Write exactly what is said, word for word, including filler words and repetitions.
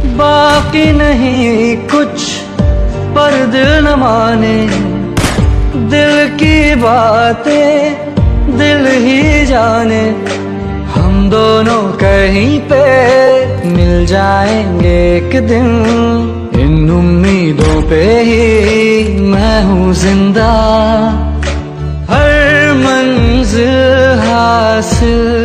बाकी नहीं कुछ पर दिल न माने, दिल की बातें दिल ही जाने। हम दोनों कहीं पे मिल जाएंगे एक दिन, इन उम्मीदों पे ही मैं हूँ जिंदा। हर मंजिल हासिल